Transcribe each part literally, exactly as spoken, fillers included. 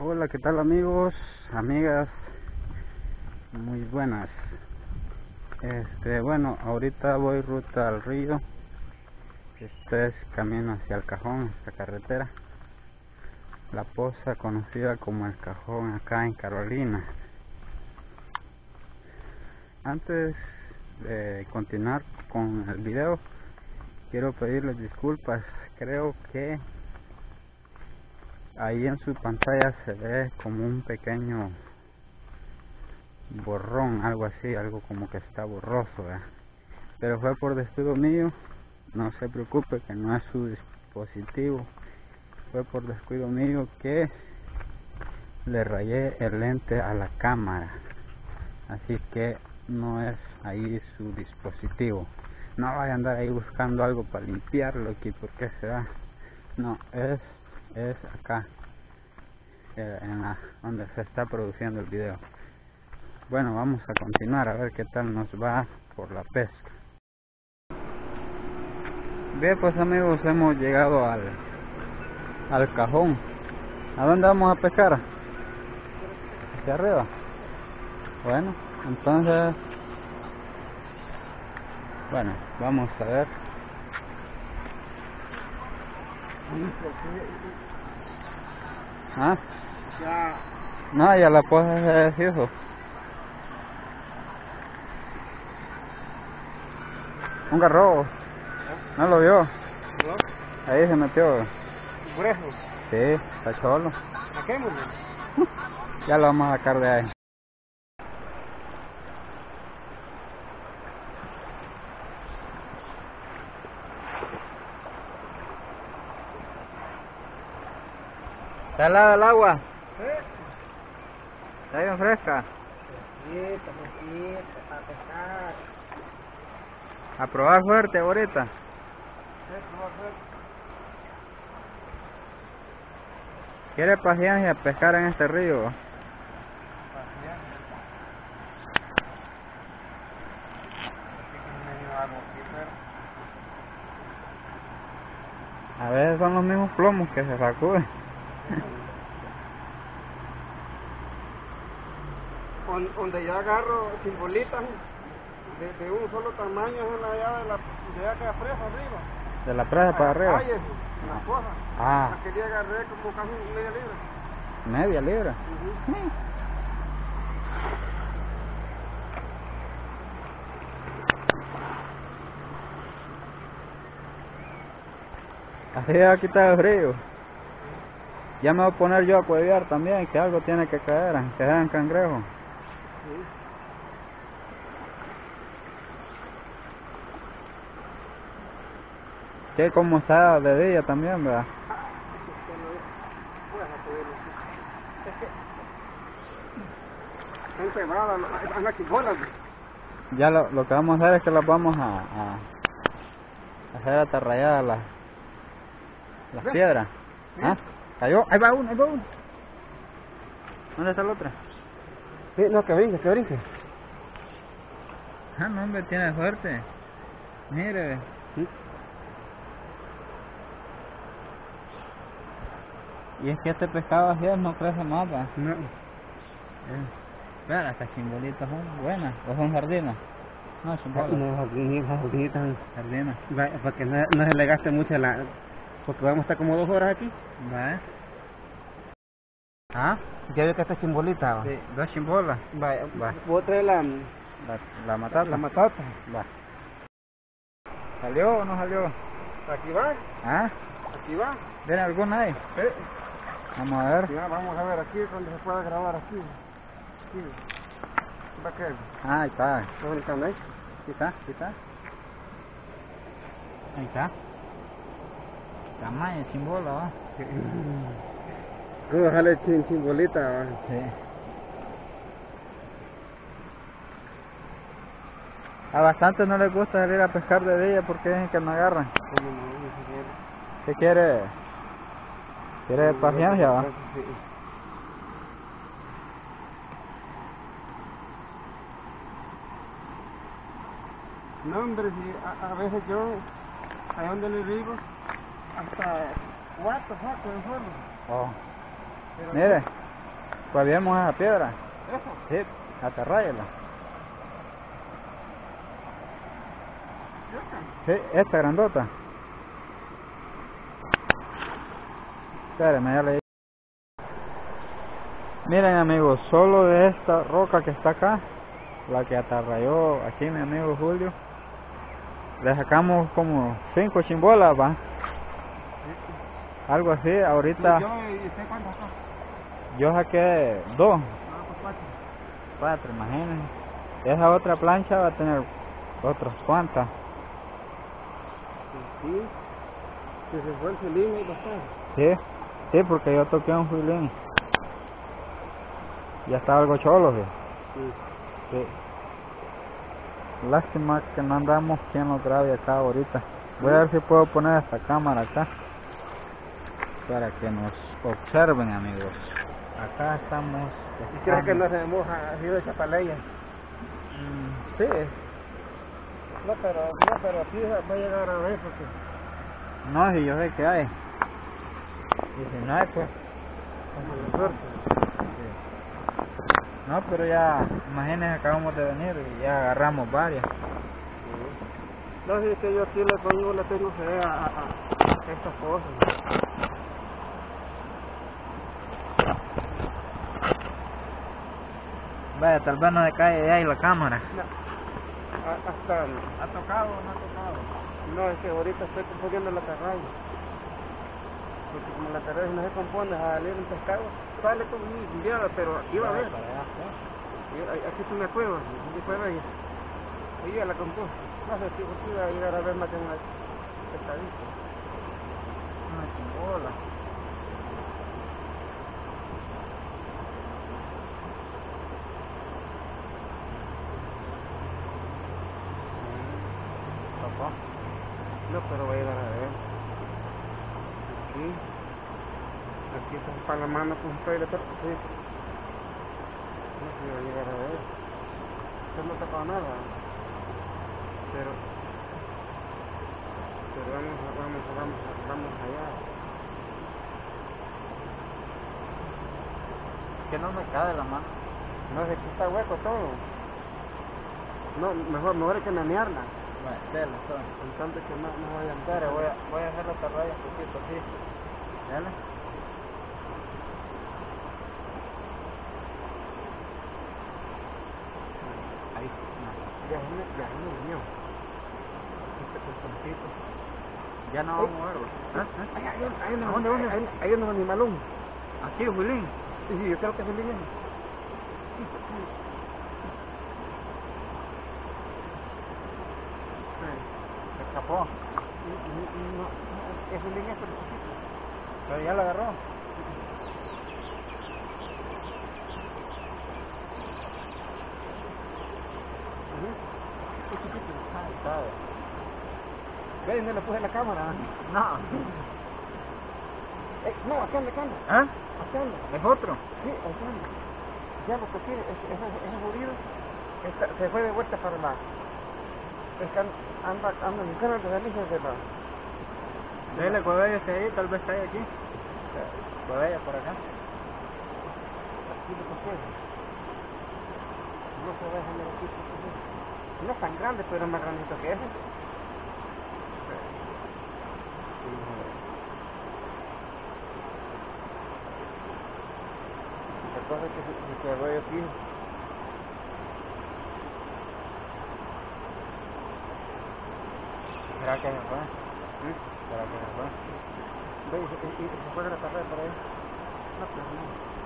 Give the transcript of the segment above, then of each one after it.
Hola, ¿qué tal amigos, amigas? Muy buenas. Este, bueno, ahorita voy ruta al río. Este es camino hacia el Cajón, esta carretera. La Poza, conocida como el Cajón acá en Carolina. Antes de continuar con el video, quiero pedirles disculpas. Creo que ahí en su pantalla se ve como un pequeño borrón, algo así, algo como que está borroso, ¿verdad? Pero fue por descuido mío. No se preocupe, que no es su dispositivo, fue por descuido mío que le rayé el lente a la cámara, así que no es ahí su dispositivo. No vaya a andar ahí buscando algo para limpiarlo aquí, porque se da. No, es es acá, eh, en la donde se está produciendo el video. Bueno, vamos a continuar a ver qué tal nos va por la pesca. Bien, pues amigos, hemos llegado al al Cajón. ¿A dónde vamos a pescar? Hacia arriba. Bueno, entonces, bueno, vamos a ver. ¿Ah? Ya. No, ya la puedes decir eso. Un garrobo. ¿No lo vio? ¿No? Ahí se metió. ¿Grueso? Sí, está cholo. Saquémoslo. Ya lo vamos a sacar de ahí. ¿Está helada el agua? ¿Sí? ¿Está bien fresca? Fresquita, fresquita, para pescar. A probar fuerte ahorita. Sí, probar fuerte. ¿Quiere paciencia pescar en este río? Paciencia. Así que medio algo aquí, pero... A veces son los mismos plomos que se sacuden. Donde yo agarro sin bolitas de, de un solo tamaño es en la llave de la de aquella presa arriba. De la presa para arriba. Ahí es, en la fosa. Ah. Aquel agarré como casi media libra. Media libra. Uh-huh. Sí. Así va a quitar el frío. Ya me voy a poner yo a cuevear también, que algo tiene que caer, que sean cangrejos. Sí. Que como está de día también, ¿verdad? Están cebadas, anda chibolas. Ya lo, lo que vamos a hacer es que las vamos a, a hacer atarrayadas las, las ¿Sí? piedras. ¿Sí? ¿Ah? ¿Cayó? Ahí va uno, ahí va uno. ¿Dónde está la otra? Sí, no, que brinque, que brinque. Ah, no, hombre, tiene suerte. Mire. ¿Sí? Y es que este pescado así no crece más, ¿verdad? No. Eh, Vean, estas chimbolitas son buenas. ¿O son sardinas? No, chimbolas. No, jardinitas, jardinitas. Sardinas. Para que no, no se le gaste mucho la... Porque vamos a estar como dos horas aquí. ¿Va? ¿Ah? Ya veo que esta chimbolita. ¿Va? Sí, dos chimbolas. Vaya, Va. voy a traer la... La, la matata. La matata. Va. ¿Salió o no salió? Aquí va, ¿Ah? aquí va. ¿Viene alguna ahí? Sí. Vamos a ver. Ya, vamos a ver aquí donde se pueda grabar aquí. Aquí. ¿Va qué? Ah, ahí está. ¿Dónde están ahí? Aquí está, aquí está. Ahí está. Tamaño, chimbola, ¿va? ¿Cómo sale chin, chimbolita? ¿Va? Sí. A bastantes no les gusta salir a pescar de día porque dicen que no agarran. ¿Cómo no? No se quiere. ¿Qué quiere? ¿Quiere paciencia, va? Sí. No, hombre, si a, a veces yo, ahí donde le digo, hasta cuatro sacos de fuego. Oh. Pero Mire, Pues vemos esa piedra. ¿Eso? Sí, atarráyala. Sí, esta grandota. Espérenme, ya le. Miren amigos, solo de esta roca que está acá, la que atarrayó aquí mi amigo Julio, le sacamos como cinco chimbolas, va. Algo así, ahorita. Yo, ¿y usted cuántas sacó? Yo saqué dos. No, pues cuatro. Cuatro, imagínense. Esa otra plancha va a tener otras cuantas. Sí, que se fue el filín y bastante. Sí, sí, porque yo toqué un filín. Ya está algo cholo, ¿sí? Sí. Sí. Lástima que no andamos quien lo grabe acá ahorita. Voy a ver si puedo poner esta cámara acá para que nos observen, amigos. Acá estamos. ¿Y crees que no se moja así de chapaleya? Mm, Sí. No, pero, no, pero sí va a llegar a ver porque... no, si yo sé que hay. Y si no hay, pues. Como la suerte. Sí. No, pero ya, imagínense, acabamos de venir y ya agarramos varias. No, si es que yo aquí le pongo, le tengo fe a, a, a estas cosas. Vaya, tal vez no se cae de ahí la cámara. No. A- hasta... ¿Ha tocado o no ha tocado? No, es que ahorita estoy componiendo la atarraya. Porque como la atarraya no se compone a salir un pescado, sale como muy enviada, pero aquí va a ver. Para allá, ¿sí? Y hay- aquí es una cueva, una cueva y y ya la compuse. No sé si si iba a llegar a ver más que una pescadita. Una chimbola. Tocó. No, pero va a llegar a ver. Aquí. Aquí está para la mano con un trailer, pero sí. No sé si va a llegar a ver. Usted no ha tocado nada. Pero... Pero vamos, vamos, vamos, vamos allá. Que no me cae la mano. No sé, aquí está hueco todo. No, mejor, mejor hay que menearla. Bueno, dale, entonces. En tanto que no, no vaya a entrar. Espera, voy a, voy a hacer la atarraya un poquito así. Dale. Ahí. No. Ya es una, ya es una unión. Este colchoncito. Ya no vamos a verlo. ¿Eh? ¿Eh? Hay, hay, un- hay, unos, ¿Dónde, dónde? hay, hay unos animalón. Aquí, Julín. Sí, sí, yo creo que es un niño. Se escapó. No, no, es un niño, pero chiquito. Pero ya la agarró. Ujú. Es chiquito. Ay, sabe. Ve, no le puse la cámara. No. Eh, no, acá anda, acá anda. ¿Ah? Acá anda. ¿Es otro? Sí, acá anda. Ya lo toqué, ese, ese, ese judío está, se fue de vuelta para la... Es que anda, anda buscando las delicias de la... Dele, cuadella ese ahí, tal vez cae aquí. Cuadella por acá. Aquí lo toqué. No se ve, déjame aquí. No es tan grande, pero es más grandito que ese. La cosa es que se, se quedó ahí aquí. ¿Será que se fue? ¿Sí? ¿Será que se fue? Ve, y, y, y se fue de la carrera por ahí. No, pero no.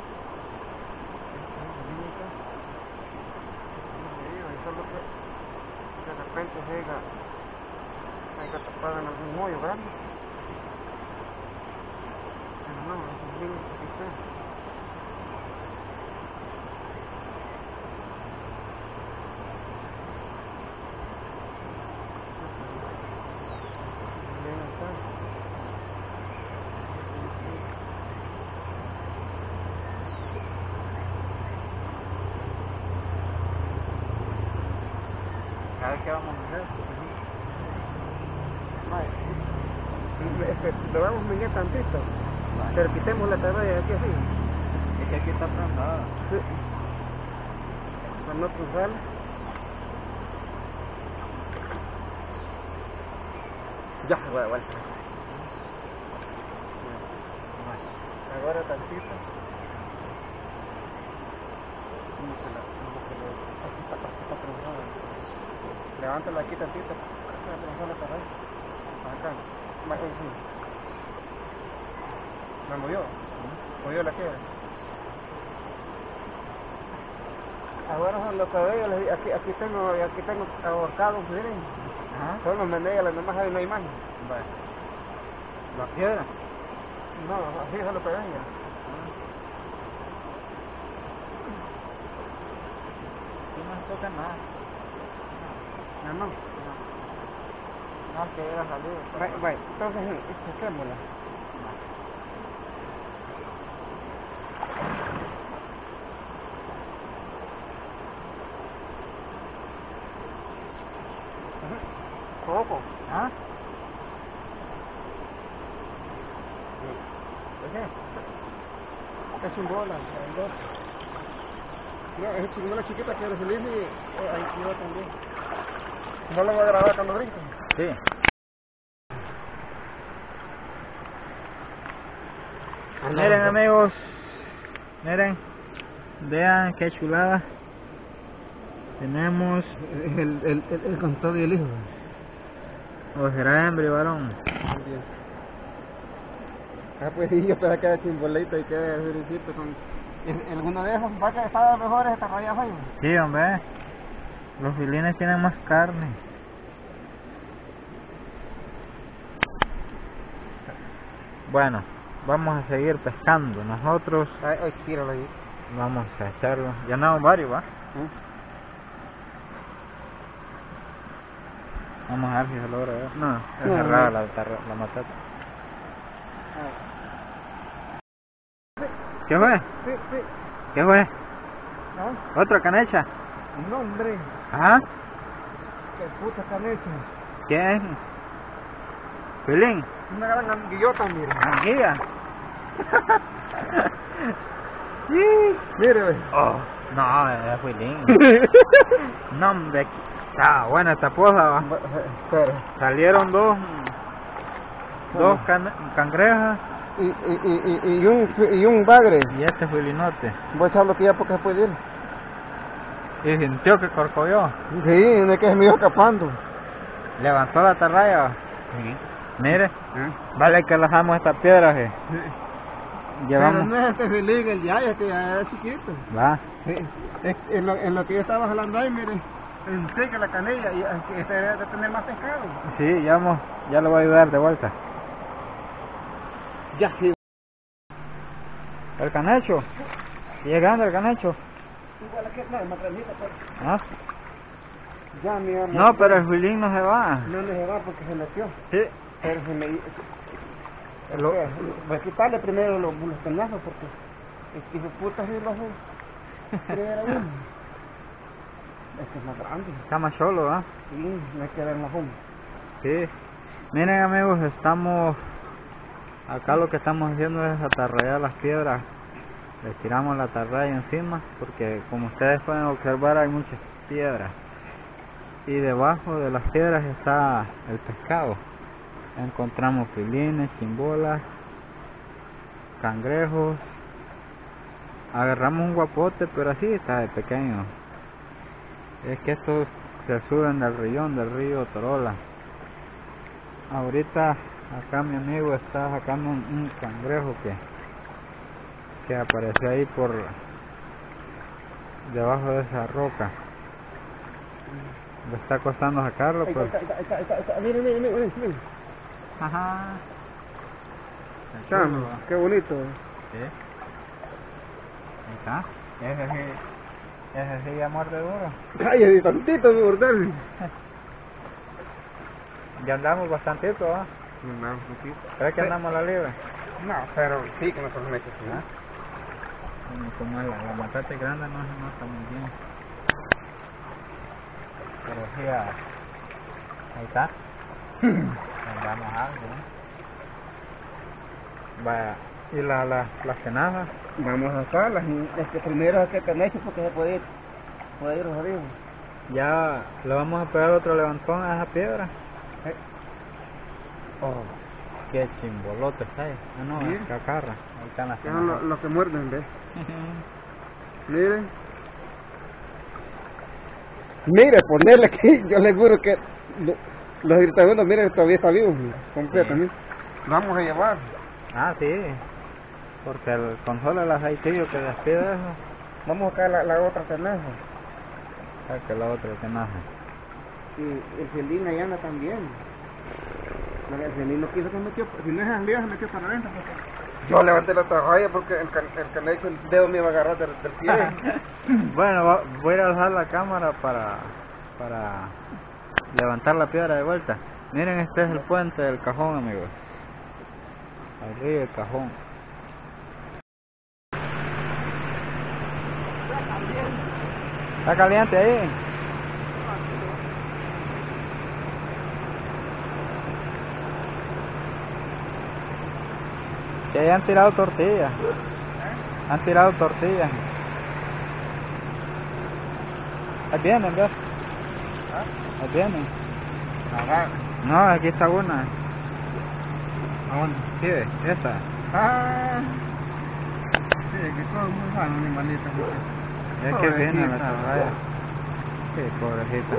Y solo que de repente llega, haya tapado en algún hoyo grande. Pero no, esos niños aquí están. A ver qué vamos a hacer. Vale. Este, lo vamos a medir tantito. Vale. Pero quitemos la tabla de aquí así. Es que aquí está prendada. Sí. Para no cruzar. Ya, voy a vuelta. Ahora tantito. ¿Cómo se la, cómo se le, aquí está, aquí está prensada. Levántala aquí tantito. Acá, prensala para ahí. Acá. Más encima. ¿Me movió? ¿Movió la piedra? Ahora son los cabellos, aquí, aquí tengo, aquí tengo ahorcados, miren. Ajá. Son los menegas, nomás hay una imagen. Vale. ¿La piedra? No, así se lo pegan ya. Aquí no se toca nada. No, no. No, que llega a salir. Vale, vale, entonces, saquémosla. Poco. ¿Ah? ¿Qué? Es un bola, el dos. No, es chingona chiquita que se le dice y eh, ahí quedó también. ¿No lo voy a grabar cuando brinque? Sí. Miren amigos, miren, vean qué chulada. Tenemos El, el, el, el contado y el hijo. o será hembra y varón. Ah, pues sí, yo pensaba que era chimbolito y que era felicito con... ¿El- ¿Alguno de esos vacas estaba mejor esta raya hoy? Sí, hombre, los filines tienen más carne. Bueno, vamos a seguir pescando. Nosotros Ay, ay, tíralo ahí. vamos a echarlo. Ya no varios, ¿va? ¿Eh? Vamos a ver si se logra ver. No, es No, cerrada no. la, tarra- la matata. ¿Qué fue? Sí, sí. ¿Qué fue? ¿Ah? ¿Otra canecha? No, hombre. ¿Ah? Qué puta canecha. ¿Quién? ¿Filín? Una gran anguillota, mira. ¿Anguilla? Sí. Mire, ve. Oh, no, es Filín. No, hombre. Está buena esta poza, va. Espera. Salieron dos, dos can cangrejas Y, y, y, y, y, un, y un bagre. y este filinote. Voy a echarlo aquí ya porque se puede ir. Y sintió que corcovió. Sí, no es que se me iba escapando. Levantó la atarraya. Sí. Mire, ¿Eh? vale que alejamos esta piedra, je. Llevamos. Pero no es este feliz, el ya, este ya era chiquito. Va. Sí. Es, en, lo, en lo que yo estaba jalando ahí, mire, pensé que la canilla y que este debe de tener más pescado. Sí, ya, vamos, ya lo voy a ayudar de vuelta. Ya, sí. El canecho. Llegando el canecho. Igual que no, más grandita, pero ¿Ah? ya, mi amor. No, pero el filín no se va. No le se va porque se metió. Sí. Pero se me... Lo- Voy a quitarle primero los, los penazos porque el hijo de puta sí lo hace primero uno. Este es más grande. Está más solo, ¿ah? Sí, me queda en la juma. Sí. Miren amigos, estamos... Acá lo que estamos haciendo es atarrayar las piedras. Le tiramos la atarraya encima porque como ustedes pueden observar hay muchas piedras. Y debajo de las piedras está el pescado. Encontramos filines, chimbolas, cangrejos. Agarramos un guapote, pero así está de pequeño. Es que estos se suben del rillón del río Torola. Ahorita acá mi amigo está sacando un, un cangrejo que que apareció ahí por debajo de esa roca. Le está costando sacarlo, Ahí pero... está, ahí está, ahí está, ahí está, ahí está. Mire, mire, mire, mire. Ajá. Chamo, qué bonito. Sí. Ahí está. Ese sí, ese sí ya muerde duro. Cállate tantito, mi bordel. Ya andamos bastantito, ¿ah? No, un poquito. ¿Crees que andamos a la libre? No, pero sí, con esos meses, ¿no? Como, como la, la matata grande no se nota muy bien. Pero sí, ah, ahí está. Andamos algo, ¿no? Vaya, ¿Y la, la, las tenazas? Vamos a sacarlas. Este primero es que te hecho porque se puede ir, puede ir arriba. Ya le vamos a pegar otro levantón a esa piedra. Eh. Oh. Qué chimbolote está ahí. Ah, no, ¿Sí? es cacarra. Ahí están las Son los lo que muerden, ¿ves? Miren. Mire, ponerle aquí, yo le juro que lo, los irritados, miren, todavía está vivo, completamente. Sí. Vamos a llevar. Ah, sí. Porque el consola el aceitillo que despide eso. Vamos a sacar la, la otra tenaza. Saca la otra tenaza. Y el Celín allá anda también. El Celín no quiso que metió, si no es al se metió para adentro. Yo levanté la toalla porque el, can, el canecho, el dedo me iba a agarrar del, del pie. Bueno, va, voy a ir a alzar la cámara para, para levantar la piedra de vuelta. Miren, este es el puente del Cajón, amigos. El río del Cajón. ¿Está caliente ahí? Que ahí han tirado tortillas. Han tirado tortillas. Ahí vienen, ¿ves? Ahí vienen. Ajá. No, aquí está una. ¿A dónde? Sí, esta. Ah. Sí, que todo muy sano, animalita. Es que viene la torraya. Sí, pobrecita.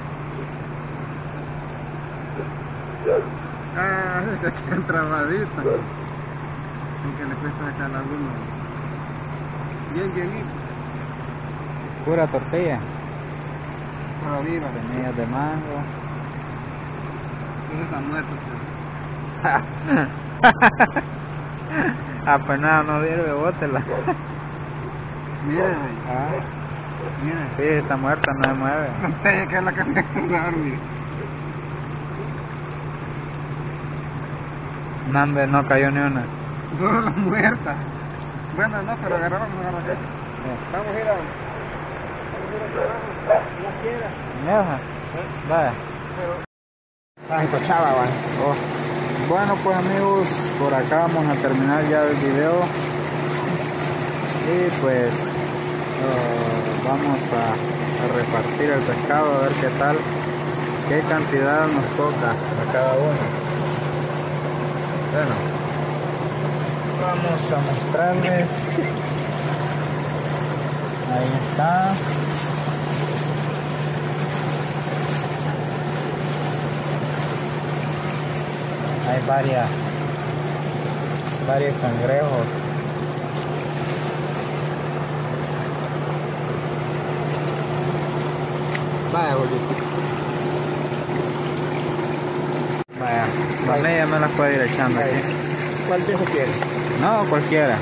Ah, esta que entrabadita. Aunque le cuesta sacar la uno. Bien llenito. Pura tortilla. Todavía. Semillas de mango. Eso está muerto. Ah, pues nada, no sirve, bótela. Mira, Ah, mira. sí, está muerta, no se mueve. No sé qué es la que me va mira. No, hombre, no cayó ni una. Solo muerta. Bueno, no, pero agarraron una garra. Vamos a ir a... Vamos a ir a... Mierda. Vaya. Ah, encochada, va. Oh. Bueno, pues amigos, por acá vamos a terminar ya el video. Y pues uh, vamos a, a repartir el pescado a ver qué tal, qué cantidad nos toca a cada uno. Bueno, vamos a mostrarles. Ahí está. Hay varias, varios cangrejos. Vaya, bolito. Vaya, la media me las puede ir echando aquí. ¿Cuál de esos quieres? No, cualquiera.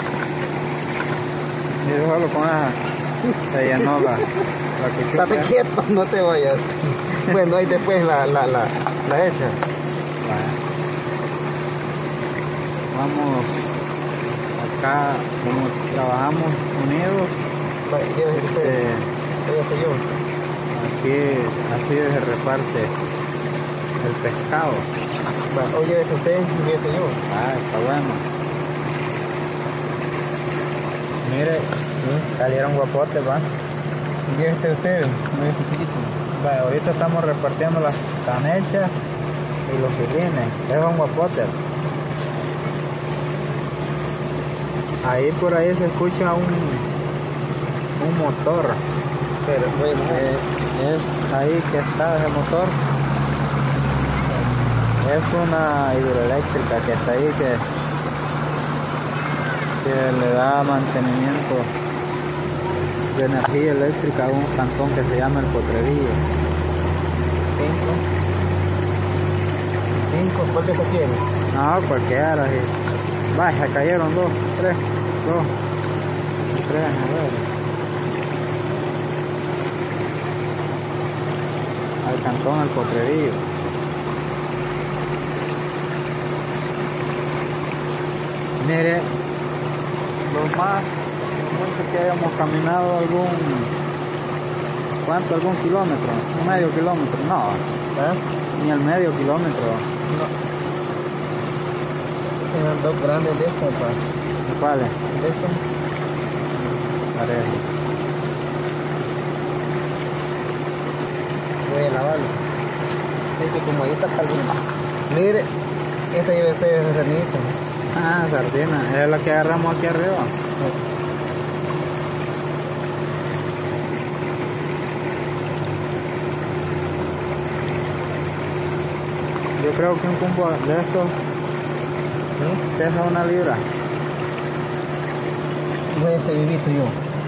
Y solo con esa se llenó la, la cuchuca. Estate quieto, no te vayas. Bueno, ahí después la, la, la, la hecha. Vaya. Vamos acá, como trabajamos unidos, Vaya, llévese usted. eh, Llévese yo. aquí así se reparte el pescado. Vaya, o llévese usted y llévese yo. Ah, está bueno. Mire, salieron guapotes, va. Llévese usted, no es chiquito. Vale, ahorita estamos repartiendo las canechas y los filines. Es un guapote. Ahí por ahí se escucha un, un motor. Pero, bueno, Eh, es ahí que está ese motor. Es una hidroeléctrica que está ahí que, que le da mantenimiento de energía eléctrica a un cantón que se llama El Potrerillo. cinco. Cinco, ¿cuál de esos quieres? No, cualquiera, sí. Vaya, cayeron dos, tres, dos, tres, a ver. Al cantón El Potrerillo. Mire, lo más, mucho que hayamos caminado algún, ¿cuánto? ¿Algún kilómetro? ¿Un medio kilómetro? No, ¿Eh? ni el medio kilómetro. No. Eran dos grandes de estos, pa. ¿Cuáles? De estos. Parejo. Voy a lavarlo. Es que como ahí está caliente. Mire, esta lleva usted de sardinita. Ah, sardina. Es la que agarramos aquí arriba. Yo creo que un combo de estos ¿Sí? pesa una libra. Voy a este vivito yo.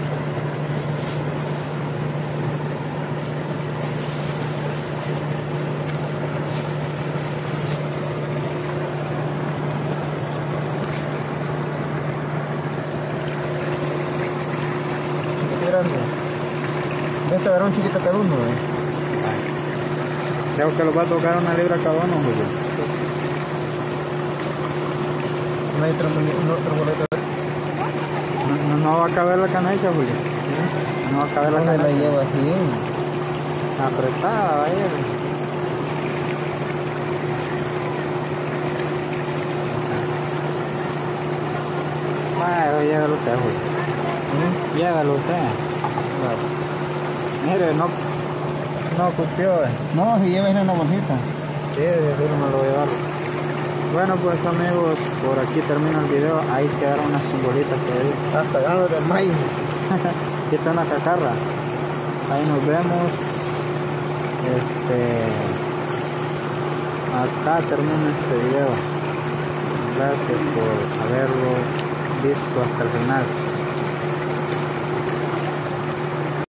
Qué grande. Este varón chiquito cada uno, ¿eh? Creo que los va a tocar una libra cada uno, Julio. No hay otro, no, otro boleto. No, no, no va a caber la canilla, Julio. No va a caber la ¿Dónde canilla. la lleva así? Apretada, va a ir. Bueno, llévalo usted, Julio. ¿Mm? Llévalo usted. Claro. Mire, no, no cupió. eh. No, si lleva en una bolsita. Sí, de seguro me lo voy a llevar. Bueno, pues amigos, por aquí termina el video. Ahí quedaron unas bolitas que hay. Hasta ganas de maíz. Aquí está una cacarra. Ahí nos vemos. Este, acá termina este video. Gracias por haberlo visto hasta el final.